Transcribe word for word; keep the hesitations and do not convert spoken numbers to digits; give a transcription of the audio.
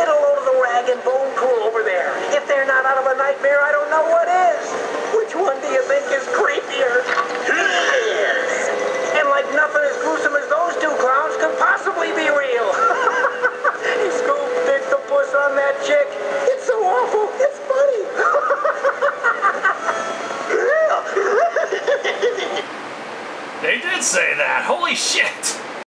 Get a load of the rag and bone crew over there. If they're not out of a nightmare, I don't know what is. Which one do you think is creepier? Yes. And like nothing as gruesome as those two clowns could possibly be real. He Scoob bit the puss on that chick. It's so awful. It's funny. They did say that. Holy shit.